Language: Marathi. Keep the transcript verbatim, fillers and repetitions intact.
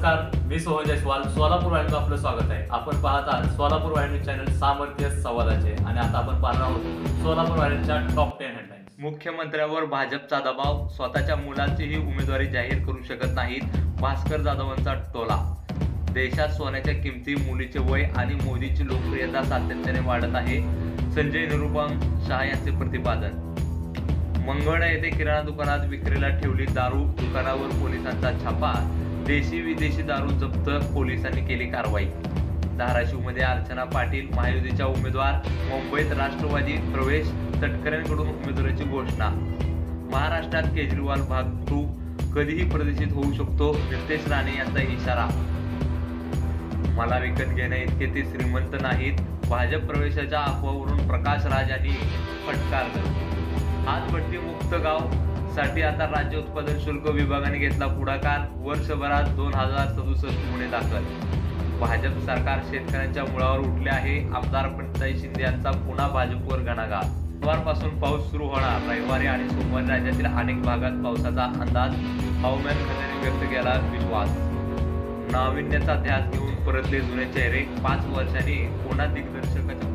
नमस्कार, मी सोहन जयस्वाल. सोलापूर वाहिनीत आपलं स्वागत आहे. आपण पाहत आहात सोलापूर वाहिनी चॅनल सामर्थ्य संवादाचे आणि आता आपण पाहणार आहोत सोलापूर वाहिनीच्या टॉप टेन हेडलाईन्स. मुख्यमंत्र्यावर भाजपचा दबाव, स्वतःच्या मुलाचीही उमेदवारी जाहीर करू शकत नाहीत, भास्कर जाधवांचा टोला. देशात सोन्याच्या किमती, मुलीचे वय आणि मोदीची लोकप्रियता सातत्याने वाढत आहे, संजय निरुपम शहा यांचे प्रतिपादन. मंगळवेढा येथे किराणा दुकानात विक्रीला ठेवली दारू, दुकानावर पोलिसांचा छापा, देशी विदेशी दारू जप्त, पोलिसांनी केली कारवाई. धाराशिवमध्ये अर्चना पाटील महायुतीच्या उमेदवार, मुंबईत राष्ट्रवादी प्रवेश, तटकऱ्यांकडून उमेदवाराची घोषणा. महाराष्ट्रात केजरीवाल भाग टू कधीही प्रदर्शित होऊ शकतो, नितेश राणे यांचा इशारा. मला विकत घेण्या इतके ते श्रीमंत नाहीत, भाजप प्रवेशाच्या अफवावरून प्रकाश राज यांनी फटकारलं. हातभट्टी मुक्त गाव साठी आता राज्य उत्पादन शुल्क विभागाने घेतला पुढाकार, वर्षभरात दोन हजार सदुसष्ट गुन्हे दाखल. भाजप सरकार शेतकऱ्यांच्या मुळावर उठले आहे, आमदार पंचाई शिंदे यांचा पुन्हा भाजपवर घणाघात. सोमवारपासून पाऊस सुरू होणार, रविवारी आणि सोमवारी राज्यातील अनेक भागात पावसाचा अंदाज, हवामान खात्याने व्यक्त केला विश्वास. नाविन्याचा ध्यास घेऊन परतले जुने चेहरे, पाच वर्षांनी पुन्हा दिग्दर्शकाच्या